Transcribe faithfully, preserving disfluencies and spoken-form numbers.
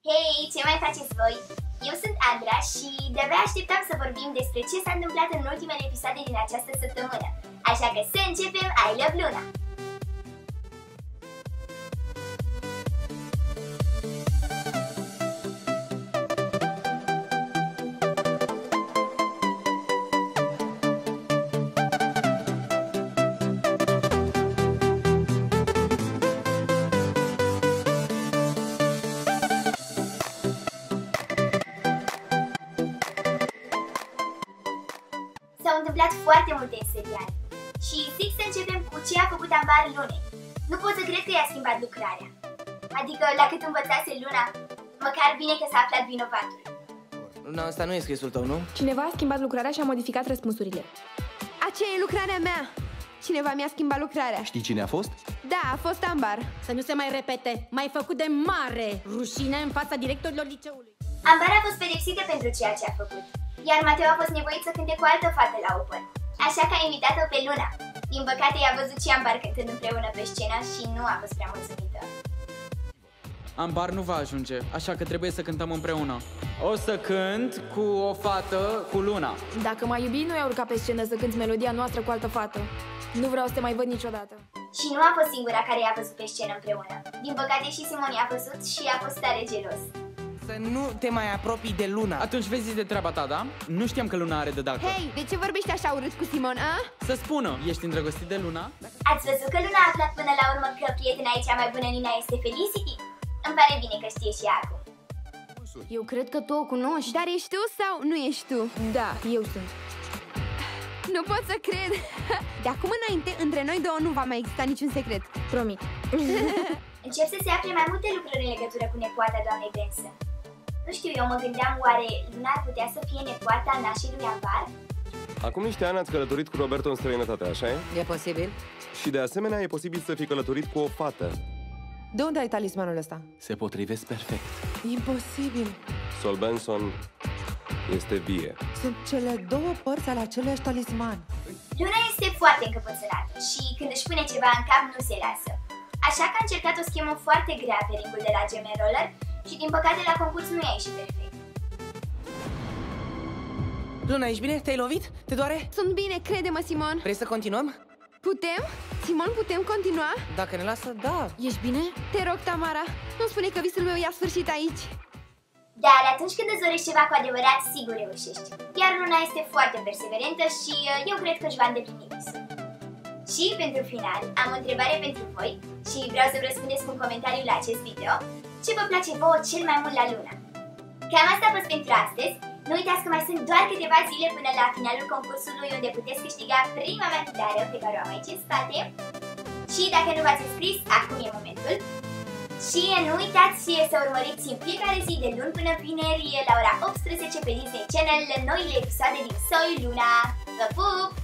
Hei, ce mai faceți voi? Eu sunt Andra și de-abia așteptam să vorbim despre ce s-a întâmplat în ultimele episoade din această săptămână. Așa că să începem I Love Luna! S-au întâmplat foarte multe în serial și zic să începem cu ce a făcut Ambar Lunei. Nu pot să cred că i-a schimbat lucrarea. Adică, la cât învățase Luna, măcar bine că s-a aflat vinovatul. Luna, asta nu e scrisul tău, nu? Cineva a schimbat lucrarea și a modificat răspunsurile. Aceea e lucrarea mea! Cineva mi-a schimbat lucrarea. Știi cine a fost? Da, a fost Ambar. Să nu se mai repete, m-ai făcut de mare rușine în fața directorilor liceului. Ambar a fost pedepsită pentru ceea ce a făcut, iar Mateo a fost nevoit să cânte cu altă fată la Open. Așa că a invitat-o pe Luna. Din păcate i-a văzut și Ambar cântând împreună pe scenă și nu a fost prea mulțumită. Ambar nu va ajunge, așa că trebuie să cântăm împreună. O să cânt cu o fată, cu Luna. Dacă m-ai iubit, nu i-a urcat pe scenă să cânti melodia noastră cu altă fată. Nu vreau să te mai văd niciodată. Și nu a fost singura care i-a văzut pe scenă împreună. Din păcate și Simon i-a văzut și a fost tare gelos. Să nu te mai apropii de Luna. Atunci vezi de treaba ta, da? Nu știam că Luna are de dacă. Hei, de ce vorbești așa urât cu Simon, a? Să spună, ești îndrăgostit de Luna? Ați văzut că Luna a aflat până la urmă că prietena ei cea mai bună, Nina, este Felicity? Îmi pare bine că știe și ea acum. Eu cred că tu o cunoști. Dar ești tu sau nu ești tu? Da, eu sunt. Nu pot să cred! De acum înainte, între noi două nu va mai exista niciun secret. Promit. Încep să se afle mai multe lucruri în legătură cu nepoata doamnei Benson. Nu știu, eu mă gândeam, oare Luna ar putea să fie nepoata nașelui Ambar? Acum niște ani ați călătorit cu Roberto în străinătate, așa e? E posibil? Și de asemenea e posibil să fi călătorit cu o fată. De unde ai talismanul ăsta? Se potrivesc perfect. Imposibil! Sol Benson este vie. Sunt cele două părți ale aceleași talisman. Luna este foarte încăpățânată și când își pune ceva în cap nu se lasă. Așa că a încercat o schemă foarte grea pe ringul de la Gem and Roller și din păcate la concurs nu i-a ieșit perfect. Luna, ești bine? Te-ai lovit? Te doare? Sunt bine, crede-mă, Simon. Vrei să continuăm? Putem? Simon, putem continua? Dacă ne lasă, da. Ești bine? Te rog, Tamara, nu spune că visul meu i-a sfârșit aici. Dar atunci când îți dorești ceva cu adevărat, sigur reușești. Iar Luna este foarte perseverentă și eu cred că își va îndeplini visul. Și pentru final, am o întrebare pentru voi și vreau să-mi răspundeți cu un comentariu la acest video. Ce vă place vouă cel mai mult la Luna? Cam asta a fost pentru astăzi. Nu uitați că mai sunt doar câteva zile până la finalul concursului unde puteți câștiga prima mea chitară pe care o am aici în spate. Și dacă nu v-ați înscris, acum e momentul. Și nu uitați să urmăriți în fiecare zi de luni până vineri la ora optsprezece pe Disney Channel noile episoade din Soy Luna. Vă pup!